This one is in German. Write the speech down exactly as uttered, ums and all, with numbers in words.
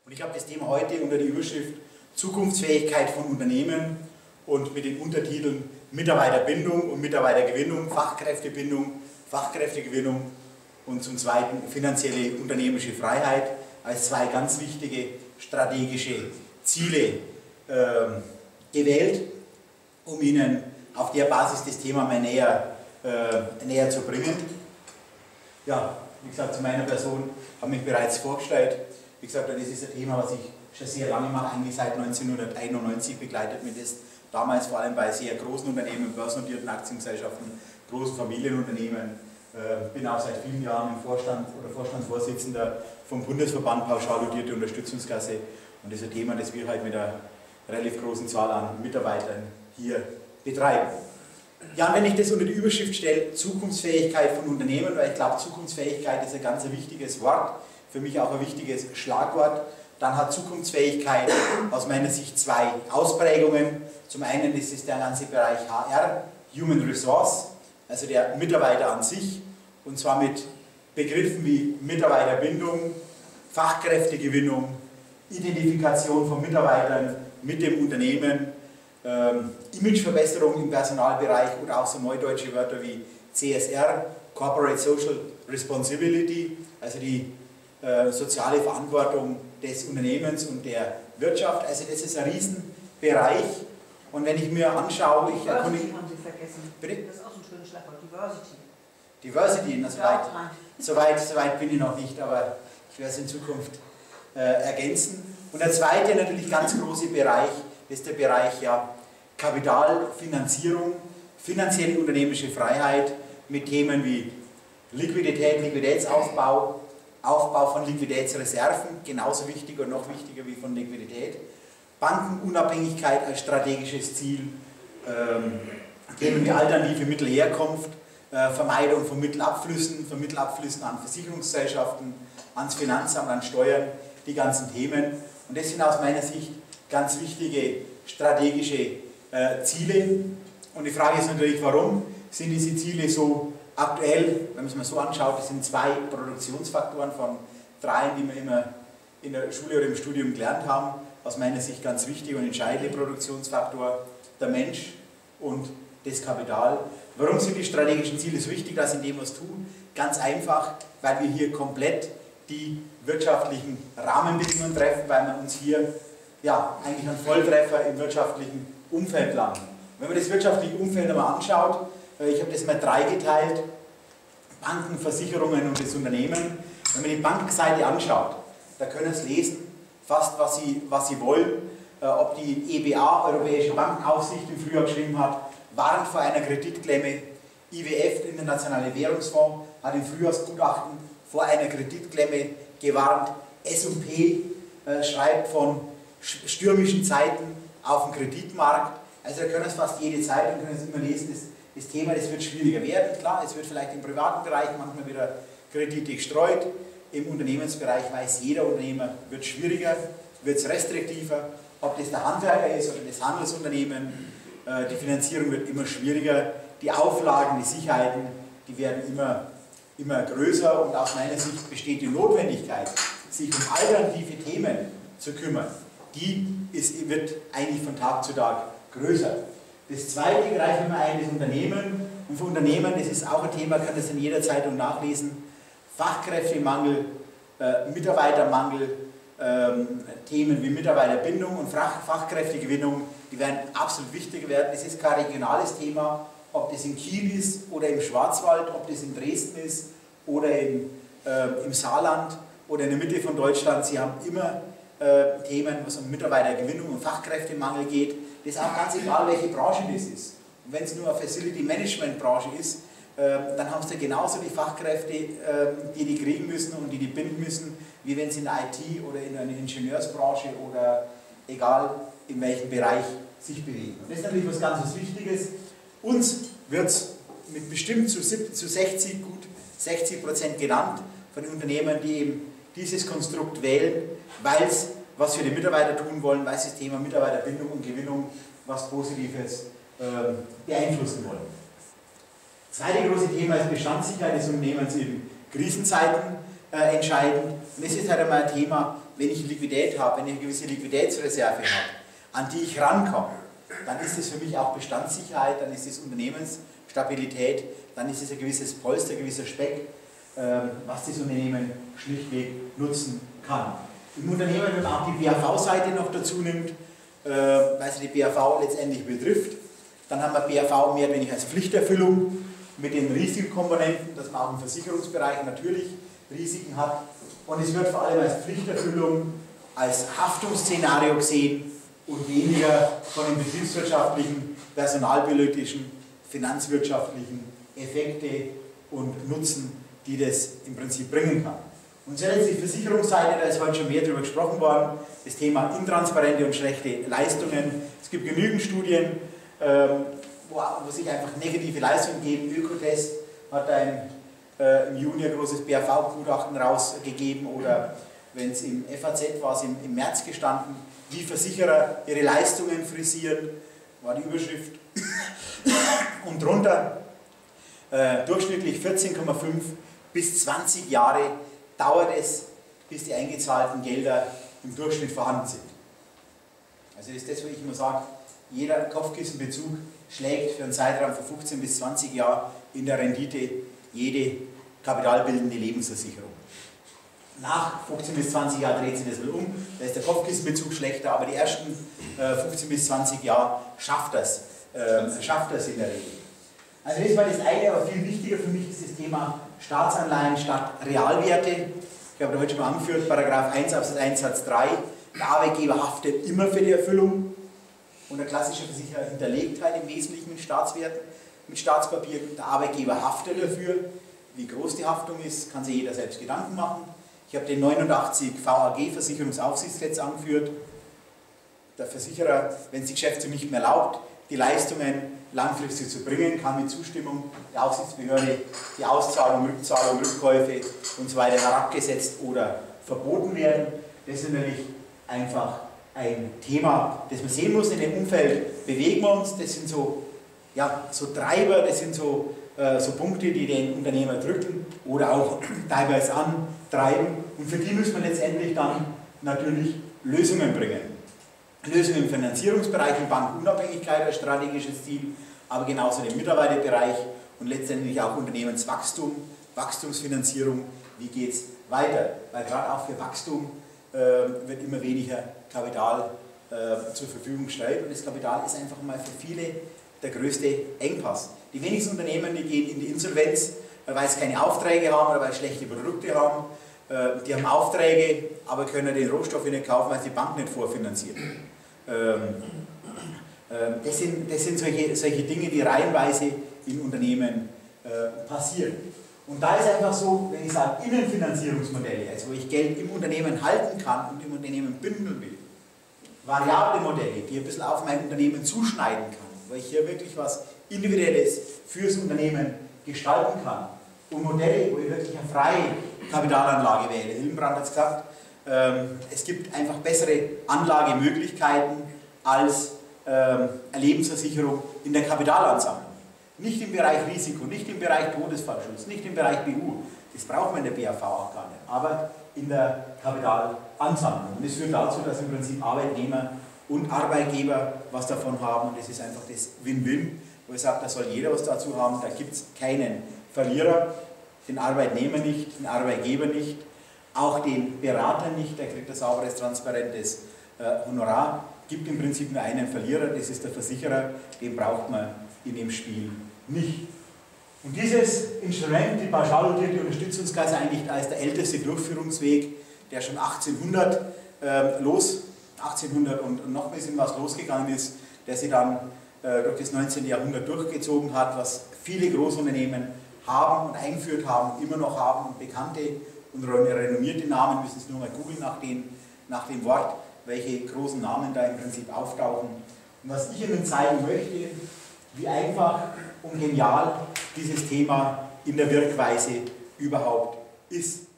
Und ich habe das Thema heute unter die Überschrift Zukunftsfähigkeit von Unternehmen und mit den Untertiteln Mitarbeiterbindung und Mitarbeitergewinnung, Fachkräftebindung, Fachkräftegewinnung und zum Zweiten finanzielle unternehmerische Freiheit als zwei ganz wichtige strategische Ziele äh, gewählt, um Ihnen auf der Basis das Thema mal näher, äh, näher zu bringen. Ja, wie gesagt, zu meiner Person habe ich mich bereits vorgestellt. Wie gesagt, das ist ein Thema, was ich schon sehr lange mache, eigentlich seit neunzehnhunderteinundneunzig begleitet mich das. Damals vor allem bei sehr großen Unternehmen, börsennotierten Aktiengesellschaften, großen Familienunternehmen. Äh, bin auch seit vielen Jahren im Vorstand oder Vorstandsvorsitzender vom Bundesverband Pauschal dotierte Unterstützungskasse. Und das ist ein Thema, das wir halt mit einer relativ großen Zahl an Mitarbeitern hier betreiben. Ja, und wenn ich das unter die Überschrift stelle, Zukunftsfähigkeit von Unternehmen, weil ich glaube, Zukunftsfähigkeit ist ein ganz wichtiges Wort, für mich auch ein wichtiges Schlagwort, dann hat Zukunftsfähigkeit aus meiner Sicht zwei Ausprägungen. Zum einen ist es der ganze Bereich H R, Human Resource, also der Mitarbeiter an sich, und zwar mit Begriffen wie Mitarbeiterbindung, Fachkräftegewinnung, Identifikation von Mitarbeitern mit dem Unternehmen, ähm, Imageverbesserung im Personalbereich oder auch so neudeutsche Wörter wie C S R, Corporate Social Responsibility, also die äh, soziale Verantwortung des Unternehmens und der Wirtschaft. Also das ist ein Riesenbereich. Und wenn ich mir anschaue, ich Diversity haben Sie vergessen. Bitte? Das ist auch ein schönes Schlagwort, Diversity. Diversity, na, soweit, soweit, soweit bin ich noch nicht, aber ich werde es in Zukunft äh, ergänzen. Und der zweite natürlich ganz große Bereich, das ist der Bereich ja, Kapitalfinanzierung, finanzielle unternehmerische Freiheit mit Themen wie Liquidität, Liquiditätsaufbau, Aufbau von Liquiditätsreserven, genauso wichtig und noch wichtiger wie von Liquidität, Bankenunabhängigkeit als strategisches Ziel, ähm, Themen wie alternative Mittelherkunft, äh, Vermeidung von Mittelabflüssen, von Mittelabflüssen an Versicherungsgesellschaften, ans Finanzamt, an Steuern, die ganzen Themen. Und das sind aus meiner Sicht ganz wichtige strategische äh, Ziele. Und die Frage ist natürlich, warum sind diese Ziele so aktuell, wenn man es mal so anschaut, das sind zwei Produktionsfaktoren von dreien, die wir immer in der Schule oder im Studium gelernt haben. Aus meiner Sicht ganz wichtig und entscheidende Produktionsfaktor, der Mensch und das Kapital. Warum sind die strategischen Ziele so wichtig, dass in dem was tun? Ganz einfach, weil wir hier komplett die wirtschaftlichen Rahmenbedingungen treffen, weil wir uns hier ja, eigentlich einen Volltreffer im wirtschaftlichen Umfeld landen. Wenn man das wirtschaftliche Umfeld einmal anschaut, ich habe das mal dreigeteilt, Banken, Versicherungen und das Unternehmen. Wenn man die Bankenseite anschaut, da können Sie lesen, fast was Sie, was Sie wollen, äh, ob die E B A, Europäische Bankenaufsicht, im Frühjahr geschrieben hat, warnt vor einer Kreditklemme, I W F, Internationale Währungsfonds, hat im Frühjahrsgutachten vor einer Kreditklemme gewarnt, S und P äh, schreibt von stürmischen Zeiten auf dem Kreditmarkt, also da können Sie fast jede Zeitung, können Sie immer lesen, das, das Thema, das wird schwieriger werden, klar, es wird vielleicht im privaten Bereich manchmal wieder Kredite gestreut, im Unternehmensbereich weiß jeder Unternehmer, wird schwieriger, wird es restriktiver, ob das der Handwerker ist oder das Handelsunternehmen, äh, die Finanzierung wird immer schwieriger, die Auflagen, die Sicherheiten, die werden immer, immer größer und aus meiner Sicht besteht die Notwendigkeit, sich um alternative Themen zu kümmern, die ist, wird eigentlich von Tag zu Tag größer. Das zweite greifen wir ein, das Unternehmen. Und für Unternehmen, das ist auch ein Thema, kann das in jeder Zeitung nachlesen, Fachkräftemangel, äh, Mitarbeitermangel, ähm, Themen wie Mitarbeiterbindung und Fach Fachkräftegewinnung, die werden absolut wichtiger werden. Das ist kein regionales Thema, ob das in Kiel ist oder im Schwarzwald, ob das in Dresden ist oder im, äh, im Saarland oder in der Mitte von Deutschland. Sie haben immer äh, Themen, was um Mitarbeitergewinnung und Fachkräftemangel geht. Das ist auch ganz egal, welche Branche das ist. Und wenn es nur eine Facility Management Branche ist, äh, dann haben sie genauso die Fachkräfte, äh, die die kriegen müssen und die die binden müssen, wie wenn sie in der I T oder in einer Ingenieursbranche oder egal in welchem Bereich sich bewegen. Und das ist natürlich was ganz was Wichtiges. Uns wird es mit bestimmt zu, zu sechzig, gut sechzig Prozent genannt von den Unternehmen, die eben dieses Konstrukt wählen, weil es was für die Mitarbeiter tun wollen, weil sie das Thema Mitarbeiterbindung und Gewinnung was Positives äh, beeinflussen wollen. Das zweite große Thema ist Bestandssicherheit des Unternehmens in Krisenzeiten äh, entscheidend. Und das ist halt einmal ein Thema, wenn ich Liquidität habe, wenn ich eine gewisse Liquiditätsreserve habe, an die ich rankomme, dann ist es für mich auch Bestandssicherheit, dann ist es Unternehmensstabilität, dann ist es ein gewisses Polster, ein gewisser Speck, was das Unternehmen schlichtweg nutzen kann. Im Unternehmen, wenn man auch die B A V-Seite noch dazu nimmt, weil sie die B A V letztendlich betrifft, dann haben wir B A V mehr oder weniger als Pflichterfüllung mit den Risikokomponenten, dass man auch im Versicherungsbereich natürlich Risiken hat. Und es wird vor allem als Pflichterfüllung, als Haftungsszenario gesehen und weniger von den betriebswirtschaftlichen, personalpolitischen, finanzwirtschaftlichen Effekte und Nutzen, die das im Prinzip bringen kann. Und selbst die Versicherungsseite, da ist heute schon mehr darüber gesprochen worden, das Thema intransparente und schlechte Leistungen. Es gibt genügend Studien, wo, wo sich einfach negative Leistungen geben. Ökotest hat ein, äh, im Juni ein großes B A V-Gutachten rausgegeben, oder wenn es im F A Z war, es im, im März gestanden, wie Versicherer ihre Leistungen frisieren, war die Überschrift. Und drunter äh, durchschnittlich vierzehn Komma fünf bis zwanzig Jahre dauert es, bis die eingezahlten Gelder im Durchschnitt vorhanden sind. Also das ist das, wo ich immer sage, jeder Kopfkissenbezug schlägt für einen Zeitraum von fünfzehn bis zwanzig Jahren in der Rendite jede kapitalbildende Lebensversicherung. Nach fünfzehn bis zwanzig Jahren dreht sich das mal um, da ist der Kopfkissenbezug schlechter, aber die ersten äh, fünfzehn bis zwanzig Jahre schafft das, äh, schafft das in der Regel. Also das war das eine, aber viel wichtiger für mich ist das Thema Staatsanleihen statt Realwerte. Ich habe da heute schon mal angeführt, Paragraph eins Absatz eins Satz drei, der Arbeitgeber haftet immer für die Erfüllung und der klassische Versicherer hinterlegt halt im Wesentlichen mit Staatswerten, mit Staatspapieren. Der Arbeitgeber haftet dafür. Wie groß die Haftung ist, kann sich jeder selbst Gedanken machen. Ich habe den neunundachtzig V A G, Versicherungsaufsichtsgesetz, angeführt. Der Versicherer, wenn es die Geschäftsführung nicht mehr erlaubt, die Leistungen langfristig zu bringen, kann mit Zustimmung der Aufsichtsbehörde die Auszahlung, Rückzahlung, Rückkäufe und so weiter herabgesetzt oder verboten werden. Das ist natürlich einfach ein Thema, das man sehen muss. In dem Umfeld bewegen wir uns. Das sind so, ja, so Treiber, das sind so, äh, so Punkte, die den Unternehmer drücken oder auch teilweise antreiben. Und für die müssen wir letztendlich dann natürlich Lösungen bringen. Lösungen im Finanzierungsbereich und Bankunabhängigkeit als strategisches Ziel, aber genauso den Mitarbeiterbereich und letztendlich auch Unternehmenswachstum, Wachstumsfinanzierung. Wie geht es weiter? Weil gerade auch für Wachstum äh, wird immer weniger Kapital äh, zur Verfügung gestellt, und das Kapital ist einfach mal für viele der größte Engpass. Die wenigsten Unternehmen, die gehen in die Insolvenz, weil sie keine Aufträge haben oder weil sie schlechte Produkte haben. Äh, die haben Aufträge, aber können den Rohstoff nicht kaufen, weil sie die Bank nicht vorfinanziert. Ähm, ähm, das sind, das sind solche, solche Dinge, die reihenweise in Unternehmen äh, passieren. Und da ist einfach so, wenn ich sage Innenfinanzierungsmodelle, also wo ich Geld im Unternehmen halten kann und im Unternehmen bündeln will, variable Modelle, die ein bisschen auf mein Unternehmen zuschneiden kann, weil ich hier wirklich was Individuelles fürs Unternehmen gestalten kann, und Modelle, wo ich wirklich eine freie Kapitalanlage wähle. Hildenbrand hat es gesagt, ähm, es gibt einfach bessere Anlagemöglichkeiten als ähm, eine Lebensversicherung in der Kapitalansammlung. Nicht im Bereich Risiko, nicht im Bereich Todesfallschutz, nicht im Bereich B U, das braucht man in der B A V auch gar nicht, aber in der Kapitalansammlung. Und das führt dazu, dass im Prinzip Arbeitnehmer und Arbeitgeber was davon haben, und das ist einfach das Win-Win, wo ich sage, da soll jeder was dazu haben, da gibt es keinen Verlierer, den Arbeitnehmer nicht, den Arbeitgeber nicht, auch den Berater nicht, der kriegt ein sauberes, transparentes äh, Honorar, gibt im Prinzip nur einen Verlierer, das ist der Versicherer, den braucht man in dem Spiel nicht. Und dieses Instrument, die pauschaldotierte Unterstützungskasse, eigentlich als der älteste Durchführungsweg, der schon achtzehnhundert äh, los, achtzehnhundert und noch ein bisschen was losgegangen ist, der sich dann äh, durch das neunzehnte Jahrhundert durchgezogen hat, was viele Großunternehmen haben und eingeführt haben, immer noch haben, und bekannte und renommierte Namen, müssen Sie nur mal googeln nach, den, nach dem Wort, welche großen Namen da im Prinzip auftauchen. Und was ich Ihnen zeigen möchte, wie einfach und genial dieses Thema in der Wirkweise überhaupt ist.